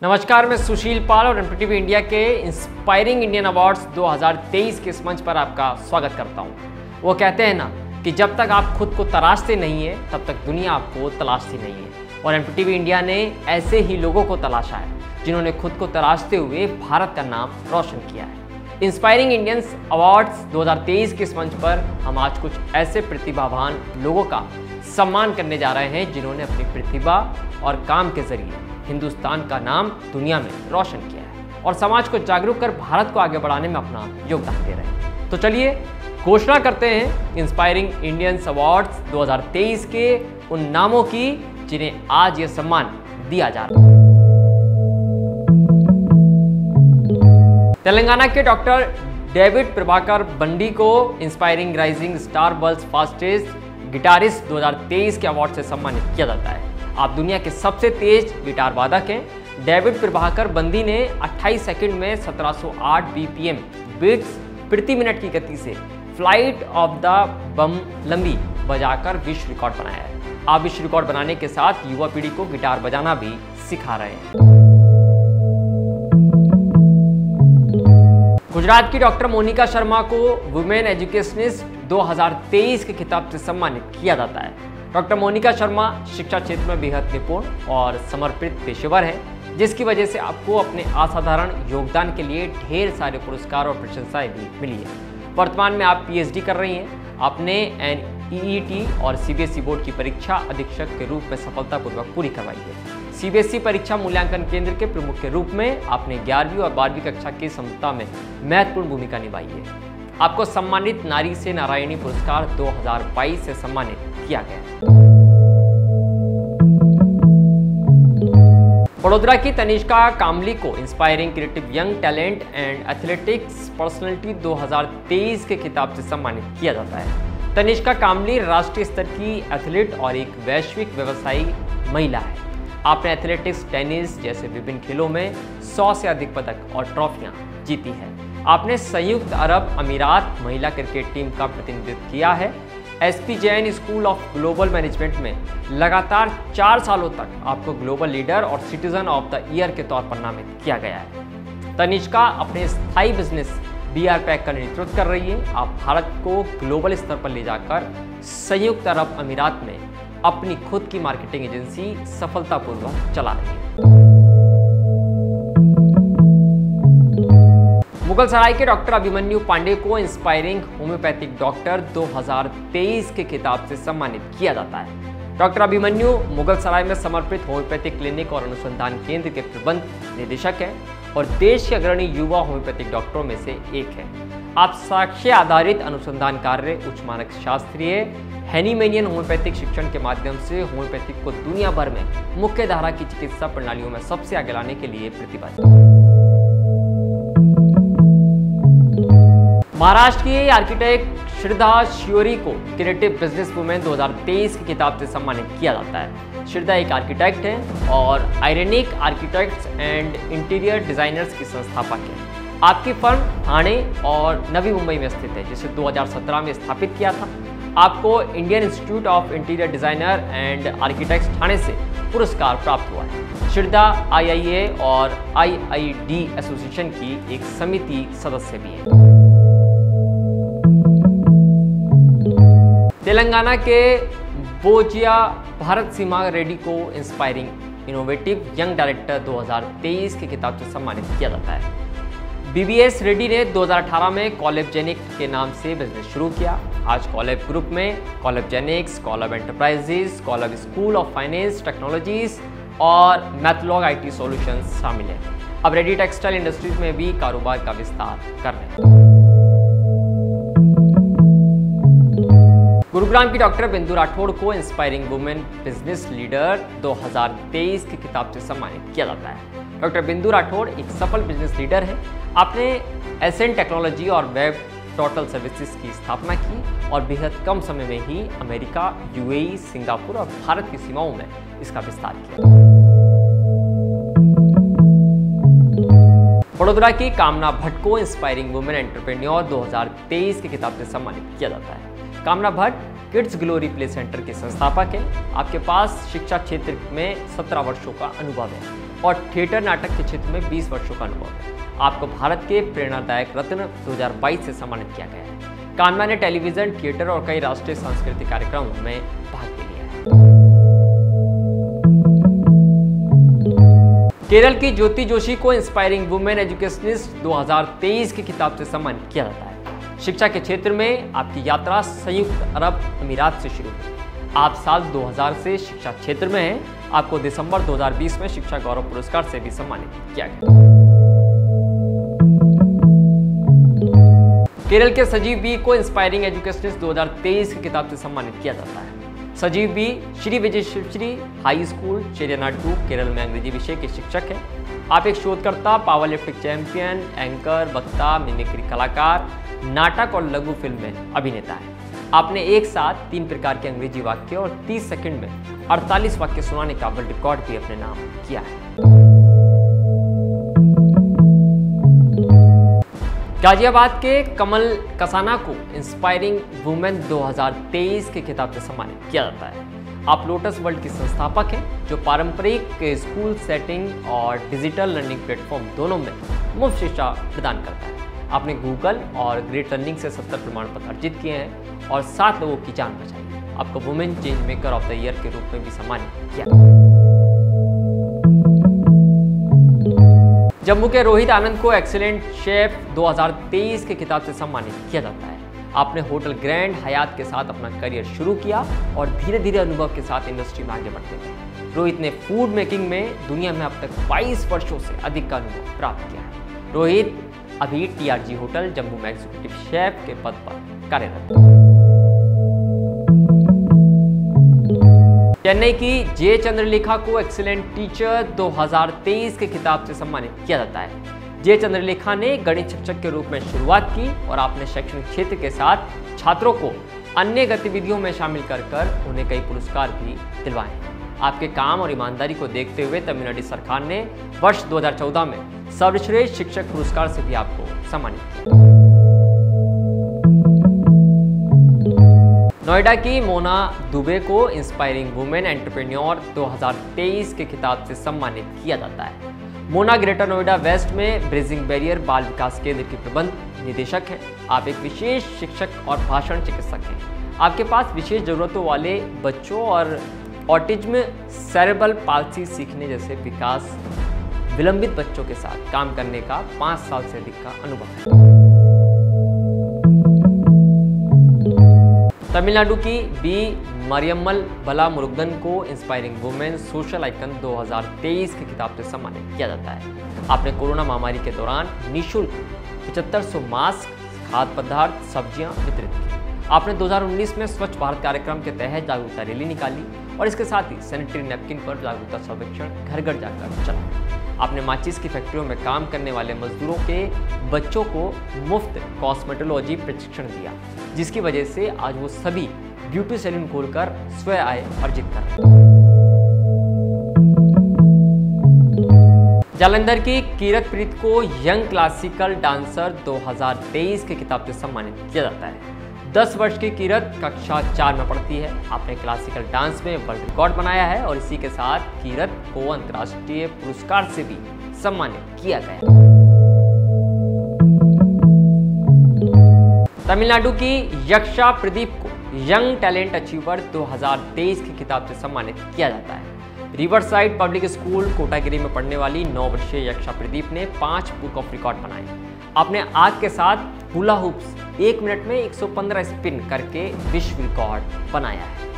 नमस्कार, मैं सुशील पाल और एनपीटीवी इंडिया के इंस्पायरिंग इंडियन अवार्ड्स 2023 के इस मंच पर आपका स्वागत करता हूं। वो कहते हैं ना कि जब तक आप खुद को तलाशते नहीं है तब तक दुनिया आपको तलाशती नहीं है, और एनपीटीवी इंडिया ने ऐसे ही लोगों को तलाशा है जिन्होंने खुद को तलाशते हुए भारत का नाम रोशन किया है। इंस्पायरिंग इंडियंस अवार्ड्स 2023 के इस मंच पर हम आज कुछ ऐसे प्रतिभावान लोगों का सम्मान करने जा रहे हैं जिन्होंने अपनी प्रतिभा और काम के जरिए हिंदुस्तान का नाम दुनिया में रोशन किया है और समाज को जागरूक कर भारत को आगे बढ़ाने में अपना योगदान दे रहे हैं। तो चलिए घोषणा करते हैं इंस्पायरिंग इंडियंस अवार्ड्स 2023 के उन नामों की जिन्हें आज ये सम्मान दिया जा रहा है। तेलंगाना के डॉक्टर डेविड प्रभाकर बंडी को inspiring rising star world's fastest guitarist 2023 के अवार्ड से सम्मानित किया जाता है। आप दुनिया के सबसे तेज गिटार वादक हैं। डेविड प्रभाकर बंदी ने 28 सेकंड में 1708 बीपीएम बीट्स प्रति मिनट की गति से फ्लाइट ऑफ द बम लंबी बजाकर विश्व रिकॉर्ड बनाया है। आप विश्व रिकॉर्ड बनाने के साथ युवा पीढ़ी को गिटार बजाना भी सिखा रहे हैं। गुजरात की डॉक्टर मोनिका शर्मा को वुमेन एजुकेशनिस्ट 2023 के खिताब से सम्मानित किया जाता है। डॉक्टर मोनिका शर्मा शिक्षा क्षेत्र में बेहद निपुण और समर्पित पेशेवर हैं, जिसकी वजह से आपको अपने असाधारण योगदान के लिए ढेर सारे पुरस्कार और प्रशंसाएं भी मिली है। वर्तमान में आप पीएचडी कर रही हैं। आपने एनईईटी और सीबीएसई बोर्ड की परीक्षा अधीक्षक के रूप में सफलतापूर्वक पूरी करवाई है। सीबीएसई परीक्षा मूल्यांकन केंद्र के प्रमुख के रूप में आपने 11वीं और 12वीं कक्षा की समता में महत्वपूर्ण भूमिका निभाई है। आपको सम्मानित नारी से नारायणी पुरस्कार 2022 से सम्मानित किया गया। वडोदरा की तनिष्का कामली को inspiring creative young talent and athletics personality 2023 के खिताब से सम्मानित किया जाता है। तनिष्का कामली राष्ट्रीय स्तर की एथलीट और एक वैश्विक व्यवसायी महिला है। आपने एथलेटिक्स, टेनिस जैसे विभिन्न खेलों में 100 से अधिक पदक और ट्रॉफियां जीती हैं। आपने संयुक्त अरब अमीरात महिला क्रिकेट टीम का प्रतिनिधित्व किया है। SP Jain school of global management में लगातार 4 सालों तक आपको ग्लोबल लीडर और सिटीजन ऑफ द ईयर के तौर पर नामित किया गया है। तनिष्का अपने स्थायी बिजनेस बीआर पैक का नेतृत्व कर रही है। आप भारत को ग्लोबल स्तर पर ले जाकर संयुक्त अरब अमीरात में अपनी खुद की मार्केटिंग एजेंसी सफलतापूर्वक चला रही है। मुगलसराय के डॉक्टर अभिमन्यु पांडे को इंस्पायरिंग होम्योपैथिक डॉक्टर 2023 के खिताब से सम्मानित किया जाता है। डॉक्टर अभिमन्यु मुगलसराय में समर्पित होम्योपैथिक क्लिनिक और अनुसंधान केंद्र के प्रबंध निदेशक हैं और देश के अग्रणी युवा होम्योपैथिक डॉक्टरों में से एक हैं। आप साक्ष्य आधारित अनुसंधान कार्य, उच्च मानक शास्त्रीय हैनीमेनियन होम्योपैथिक शिक्षण के माध्यम से होम्योपैथिक को दुनिया भर में मुख्य धारा की चिकित्सा प्रणालियों में सबसे आगे लाने के लिए प्रतिबद्ध। महाराष्ट्र की आर्किटेक्ट श्रद्धा शियोरी को क्रिएटिव बिजनेस वुमेन 2023 के खिताब से सम्मानित किया जाता है। श्रद्धा एक आर्किटेक्ट है और Ironic architects and interior designers की संस्थापक है। आपकी फर्म ठाणे और नवी मुंबई में स्थित है, जिसे 2017 में स्थापित किया था। आपको Indian institute of interior designer and architects Thane से पुरस्कार प्राप्त हुआ है। श्रद्धा आईआईए और आईआईडी एसोसिएशन की एक समिति सदस्य भी है। तेलंगाना के बोजिया भारत सीमा रेड्डी को इंस्पायरिंग इनोवेटिव यंग डायरेक्टर 2023 के खिताब से सम्मानित किया जाता है। बीबीएस रेड्डी ने 2018 में कॉलेबजेनिक के नाम से बिजनेस शुरू किया। आज कॉलेब ग्रुप में Collabgenics, Collab enterprises, Collab school of finance technologies और मैथलॉग आईटी सॉल्यूशंस शामिल हैं। अब रेड्डी टेक्सटाइल इंडस्ट्रीज में भी कारोबार का विस्तार कर रहे हैं। गुरुग्राम की डॉक्टर बिंदु राठौड़ को इंस्पायरिंग वुमेन बिजनेस लीडर 2023 के खिताब से सम्मानित किया जाता है। डॉक्टर बिंदु राठौड़ एक सफल बिजनेस लीडर है। आपने एसेंट टेक्नोलॉजी और वेब टोटल सर्विसेज की स्थापना की और बेहद कम समय में ही अमेरिका, यूएई, सिंगापुर और भारत की सीमाओं में इसका विस्तार किया। वडोदरा की कामना भट्ट को इंस्पायरिंग वुमेन एंटरप्रेन्योर 2023 के खिताब से सम्मानित किया जाता है। Kamna Bhatt kids glory play centre के संस्थापक हैं। आपके पास शिक्षा क्षेत्र में 17 वर्षों का अनुभव है और थिएटर नाटक के क्षेत्र में 20 वर्षों का अनुभव है। आपको भारत के प्रेरणादायक रत्न 2022 से सम्मानित किया गया है। कान्हा ने टेलीविजन, थिएटर और कई राष्ट्रीय सांस्कृतिक कार्यक्रमों में भाग भी लिया है। केरल की ज्योति जोशी को इंस्पायरिंग वुमेन एजुकेशनिस्ट 2023 की किताब से सम्मानित किया जाता है। शिक्षा के क्षेत्र में आपकी यात्रा संयुक्त अरब अमीरात से शुरू हुई। आप साल 2000 से शिक्षा क्षेत्र में हैं। आपको दिसंबर 2020 में शिक्षा गौरव पुरस्कार से भी सम्मानित किया गया। केरल के सजीव बी को इंस्पायरिंग एजुकेशनिस्ट 2023 की किताब से सम्मानित किया जाता है। Sajeev B Shri Vijay Shivshri high school Cheriyanad Kerala में अंग्रेजी विषय के शिक्षक हैं। आप एक शोधकर्ता, पावर लिफ्टिंग चैंपियन, एंकर, वक्ता, मिमिक्री कलाकार, नाटक और लघु फिल्म में अभिनेता हैं। आपने एक साथ 3 प्रकार के अंग्रेजी वाक्य और 30 सेकंड में 48 वाक्य सुनाने का वर्ल्ड रिकॉर्ड भी अपने नाम किया है। गाजियाबाद के कमल कसाना को इंस्पायरिंग वुमेन 2023 के खिताब से सम्मानित किया जाता है। आप लोटस वर्ल्ड की संस्थापक हैं, जो पारंपरिक स्कूल सेटिंग और डिजिटल लर्निंग प्लेटफॉर्म दोनों में मुफ्त शिक्षा प्रदान करता है। आपने गूगल और ग्रेट लर्निंग से 70 प्रमाण पत्र अर्जित किए हैं और 7 लोगों की जान बचाई। आपको women change maker of the year के रूप में भी सम्मानित किया। जम्मू के रोहित आनंद को एक्सीलेंट शेफ 2023 के खिताब से सम्मानित किया जाता है। आपने होटल ग्रैंड हयात के साथ अपना करियर शुरू किया और धीरे धीरे अनुभव के साथ इंडस्ट्री में आगे बढ़ते गए। रोहित ने फूड मेकिंग में दुनिया में अब तक 22 वर्षों से अधिक का अनुभव प्राप्त किया है। रोहित अभी TRG होटल जम्मू में एग्जीक्यूटिव शेफ के पद पर कार्यरत है। चेन्नई की जे चंद्रलेखा को एक्सीलेंट टीचर 2023 के खिताब से सम्मानित किया जाता है। जे चंद्रलेखा ने गणित शिक्षक के रूप में शुरुआत की और आपने शैक्षणिक क्षेत्र के साथ छात्रों को अन्य गतिविधियों में शामिल कर उन्हें कई पुरस्कार भी दिलवाए हैं। आपके काम और ईमानदारी को देखते हुए तमिलनाडु सरकार ने वर्ष 2014 में सर्वश्रेष्ठ शिक्षक पुरस्कार से भी आपको सम्मानित किया। नोएडा की मोना दुबे को इंस्पायरिंग वुमेन एंटरप्रेन्योर 2023 के खिताब से सम्मानित किया जाता है। मोना ग्रेटर नोएडा वेस्ट में ब्रिजिंग बैरियर बाल विकास केंद्र की प्रबंध निदेशक हैं। आप एक विशेष शिक्षक और भाषण चिकित्सक हैं। आपके पास विशेष जरूरतों वाले बच्चों और ऑटिज्म, सेरेब्रल पाल्सी सीखने जैसे विकास विलंबित बच्चों के साथ काम करने का 5 साल से अधिक का अनुभव है। तमिलनाडु की बी मरियम्मल बला मुरुगन को इंस्पायरिंग वुमेन सोशल आइकन 2023 के खिताब से सम्मानित किया जाता है। आपने कोरोना महामारी के दौरान निःशुल्क 7500 मास्क, खाद्य पदार्थ, सब्जियां वितरित की। आपने 2019 में स्वच्छ भारत कार्यक्रम के तहत जागरूकता रैली निकाली और इसके साथ ही सैनिटरी नैपकिन पर जागरूकता सर्वेक्षण घर घर जाकर चलाया। आपने माचिस की फैक्ट्रियों में काम करने वाले मजदूरों के बच्चों को मुफ्त कॉस्मेटोलॉजी प्रशिक्षण दिया, जिसकी वजह से आज वो सभी ब्यूटी सैलून खोलकर स्वयं आय अर्जित कर रहे हैं। जालंधर की कीरत प्रीत को यंग क्लासिकल डांसर 2023 के खिताब से सम्मानित किया जाता है। 10 वर्ष की कीरत कक्षा 4 में पढ़ती है। आपने क्लासिकल डांस में वर्ल्ड रिकॉर्ड बनाया है और इसी के साथ कीरत को अंतर्राष्ट्रीय पुरस्कार से भी सम्मानित किया गया। तमिलनाडु की यक्षा प्रदीप को यंग टैलेंट अचीवर 2023 की खिताब से सम्मानित किया जाता है। River side public school Kotagiri में पढ़ने वाली 9 वर्षीय यक्षा प्रदीप ने 5 बुक ऑफ रिकॉर्ड बनाए। आपने आग के साथ हुला हुप्स 1 मिनट में 115 स्पिन करके विश्व रिकॉर्ड बनाया है।